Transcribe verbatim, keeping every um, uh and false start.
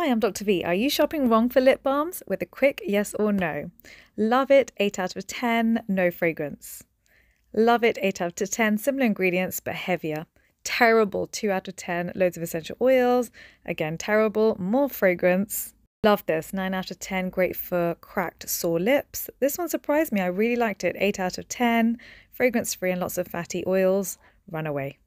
Hi, I'm Doctor V. Are you shopping wrong for lip balms? With a quick yes or no. Love it, eight out of ten, no fragrance. Love it, eight out of ten, similar ingredients but heavier. Terrible, two out of ten, loads of essential oils. Again, terrible, more fragrance. Love this, nine out of ten, great for cracked, sore lips. This one surprised me, I really liked it, eight out of ten, fragrance free and lots of fatty oils. Run away.